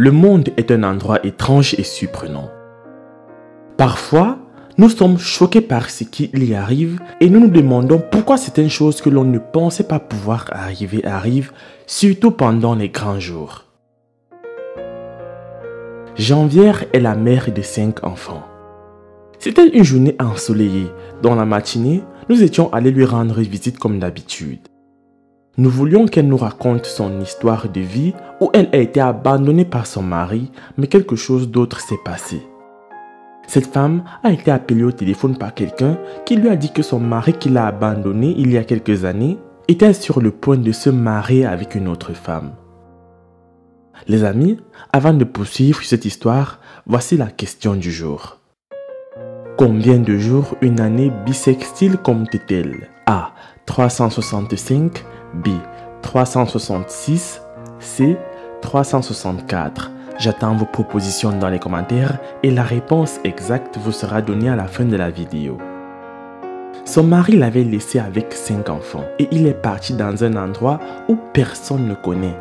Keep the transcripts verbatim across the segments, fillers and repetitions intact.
Le monde est un endroit étrange et surprenant. Parfois, nous sommes choqués par ce qui y arrive et nous nous demandons pourquoi certaines choses que l'on ne pensait pas pouvoir arriver arrivent, surtout pendant les grands jours. Geneviève est la mère de cinq enfants. C'était une journée ensoleillée. Dans la matinée, nous étions allés lui rendre visite comme d'habitude. Nous voulions qu'elle nous raconte son histoire de vie où elle a été abandonnée par son mari, mais quelque chose d'autre s'est passé. Cette femme a été appelée au téléphone par quelqu'un qui lui a dit que son mari qui l'a abandonnée il y a quelques années était sur le point de se marier avec une autre femme. Les amis, avant de poursuivre cette histoire, voici la question du jour. Combien de jours une année bissextile compte-t-elle? A. trois cent soixante-cinq, B. trois cent soixante-six, C. trois cent soixante-quatre. J'attends vos propositions dans les commentaires et la réponse exacte vous sera donnée à la fin de la vidéo. Son mari l'avait laissé avec cinq enfants et il est parti dans un endroit où personne ne connaît.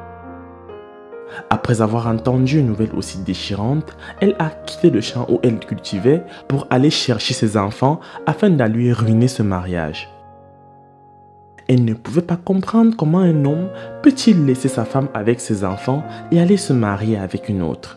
Après avoir entendu une nouvelle aussi déchirante, elle a quitté le champ où elle cultivait pour aller chercher ses enfants afin d'aller ruiner ce mariage. Elle ne pouvait pas comprendre comment un homme peut-il laisser sa femme avec ses enfants et aller se marier avec une autre.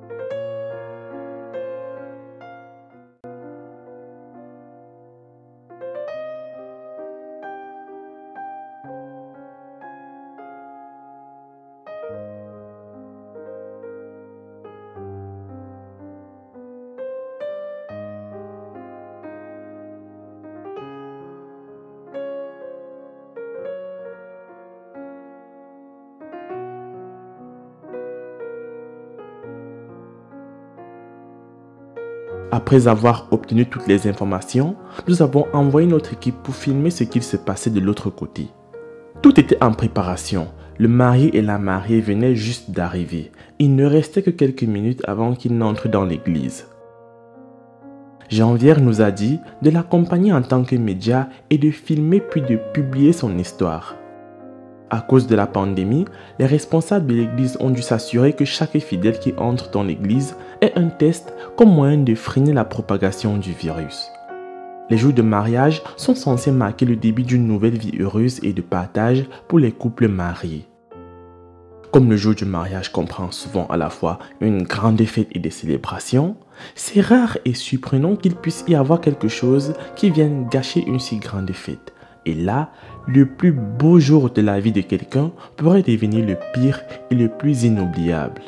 Après avoir obtenu toutes les informations, nous avons envoyé notre équipe pour filmer ce qu'il se passait de l'autre côté. Tout était en préparation. Le marié et la mariée venaient juste d'arriver. Il ne restait que quelques minutes avant qu'ils n'entrent dans l'église. Geneviève nous a dit de l'accompagner en tant que média et de filmer puis de publier son histoire. À cause de la pandémie, les responsables de l'église ont dû s'assurer que chaque fidèle qui entre dans l'église ait un test comme moyen de freiner la propagation du virus. Les jours de mariage sont censés marquer le début d'une nouvelle vie heureuse et de partage pour les couples mariés. Comme le jour du mariage comprend souvent à la fois une grande fête et des célébrations, c'est rare et surprenant qu'il puisse y avoir quelque chose qui vienne gâcher une si grande fête. Et là, le plus beau jour de la vie de quelqu'un pourrait devenir le pire et le plus inoubliable.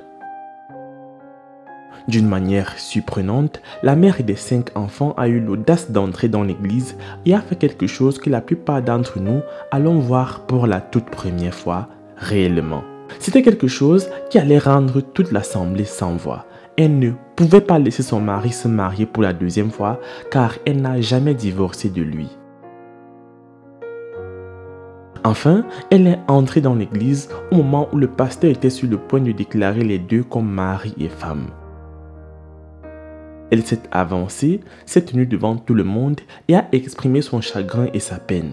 D'une manière surprenante, la mère des cinq enfants a eu l'audace d'entrer dans l'église et a fait quelque chose que la plupart d'entre nous allons voir pour la toute première fois réellement. C'était quelque chose qui allait rendre toute l'assemblée sans voix. Elle ne pouvait pas laisser son mari se marier pour la deuxième fois car elle n'a jamais divorcé de lui. Enfin, elle est entrée dans l'église au moment où le pasteur était sur le point de déclarer les deux comme mari et femme. Elle s'est avancée, s'est tenue devant tout le monde et a exprimé son chagrin et sa peine.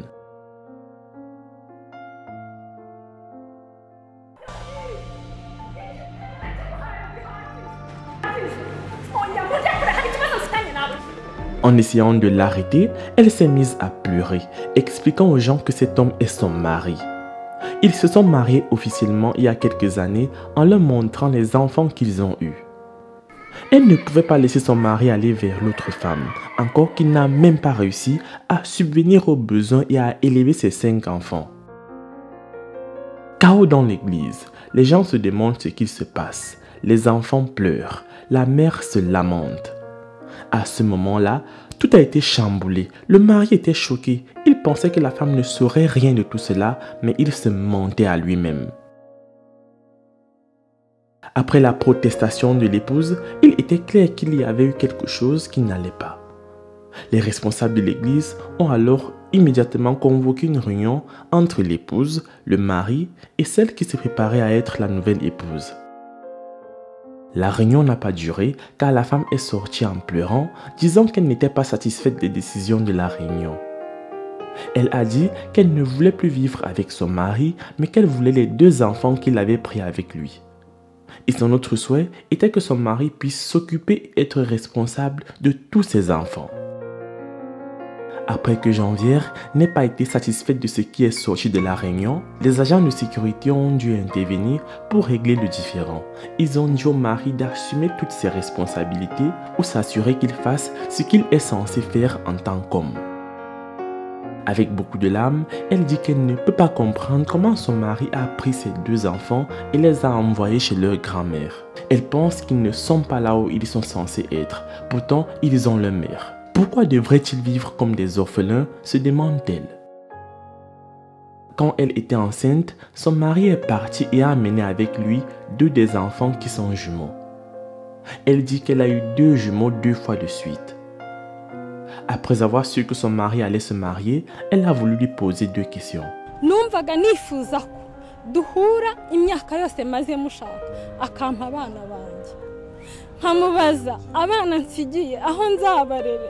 En essayant de l'arrêter, elle s'est mise à pleurer, expliquant aux gens que cet homme est son mari. Ils se sont mariés officiellement il y a quelques années en leur montrant les enfants qu'ils ont eus. Elle ne pouvait pas laisser son mari aller vers l'autre femme, encore qu'il n'a même pas réussi à subvenir aux besoins et à élever ses cinq enfants. Chaos dans l'église, les gens se demandent ce qu'il se passe. Les enfants pleurent, la mère se lamente. À ce moment-là, tout a été chamboulé. Le mari était choqué. Il pensait que la femme ne saurait rien de tout cela, mais il se mentait à lui-même. Après la protestation de l'épouse, il était clair qu'il y avait eu quelque chose qui n'allait pas. Les responsables de l'église ont alors immédiatement convoqué une réunion entre l'épouse, le mari et celle qui se préparait à être la nouvelle épouse. La réunion n'a pas duré car la femme est sortie en pleurant, disant qu'elle n'était pas satisfaite des décisions de la réunion. Elle a dit qu'elle ne voulait plus vivre avec son mari, mais qu'elle voulait les deux enfants qu'il avait pris avec lui. Et son autre souhait était que son mari puisse s'occuper et être responsable de tous ses enfants. Après que Janvière n'ait pas été satisfaite de ce qui est sorti de la réunion, les agents de sécurité ont dû intervenir pour régler le différend. Ils ont dit au mari d'assumer toutes ses responsabilités ou s'assurer qu'il fasse ce qu'il est censé faire en tant qu'homme. Avec beaucoup de larmes, elle dit qu'elle ne peut pas comprendre comment son mari a pris ses deux enfants et les a envoyés chez leur grand-mère. Elle pense qu'ils ne sont pas là où ils sont censés être, pourtant ils ont leur mère. Pourquoi devraient-ils vivre comme des orphelins, se demande-t-elle. Quand elle était enceinte, son mari est parti et a amené avec lui deux des enfants qui sont jumeaux. Elle dit qu'elle a eu deux jumeaux deux fois de suite. Après avoir su que son mari allait se marier, elle a voulu lui poser deux questions. Numvaga nifuza ko duhura imyaka yose maze mushaka akampa abana banje. Nkamubaza abana nsigiye aho nzabarerera.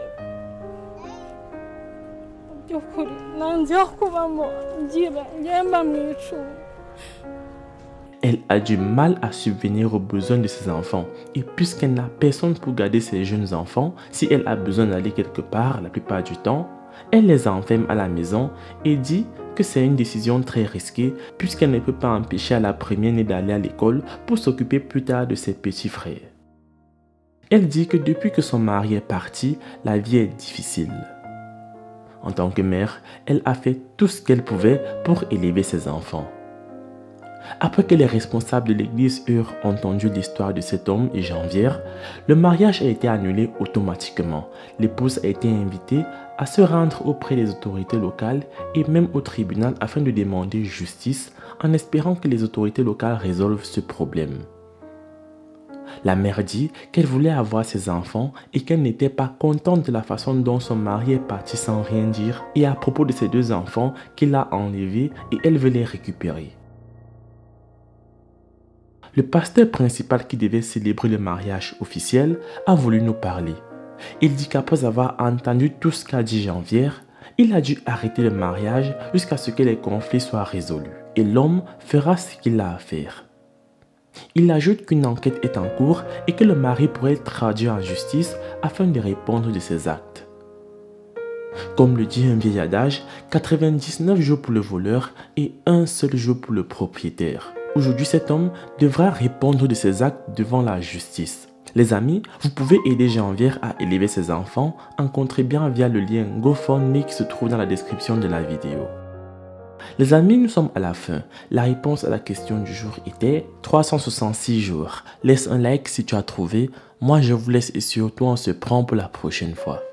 Byukuri nanjye kubamo ngira ngemba mwicumu. Elle a du mal à subvenir aux besoins de ses enfants et puisqu'elle n'a personne pour garder ses jeunes enfants, si elle a besoin d'aller quelque part la plupart du temps, elle les enferme à la maison et dit que c'est une décision très risquée puisqu'elle ne peut pas empêcher à la première née d'aller à l'école pour s'occuper plus tard de ses petits frères. Elle dit que depuis que son mari est parti, la vie est difficile. En tant que mère, elle a fait tout ce qu'elle pouvait pour élever ses enfants. Après que les responsables de l'église eurent entendu l'histoire de cet homme et Janvière, le mariage a été annulé automatiquement. L'épouse a été invitée à se rendre auprès des autorités locales et même au tribunal afin de demander justice en espérant que les autorités locales résolvent ce problème. La mère dit qu'elle voulait avoir ses enfants et qu'elle n'était pas contente de la façon dont son mari est parti sans rien dire et à propos de ses deux enfants qu'il a enlevés et elle veut les récupérer. Le pasteur principal qui devait célébrer le mariage officiel a voulu nous parler. Il dit qu'après avoir entendu tout ce qu'a dit Janvière, il a dû arrêter le mariage jusqu'à ce que les conflits soient résolus. Et l'homme fera ce qu'il a à faire. Il ajoute qu'une enquête est en cours et que le mari pourrait être traduit en justice afin de répondre de ses actes. Comme le dit un vieil adage, quatre-vingt-dix-neuf jours pour le voleur et un seul jour pour le propriétaire. Aujourd'hui, cet homme devra répondre de ses actes devant la justice. Les amis, vous pouvez aider Janvière à élever ses enfants en contribuant via le lien GoFundMe qui se trouve dans la description de la vidéo. Les amis, nous sommes à la fin. La réponse à la question du jour était trois cent soixante-six jours. Laisse un like si tu as trouvé. Moi, je vous laisse et surtout on se prend pour la prochaine fois.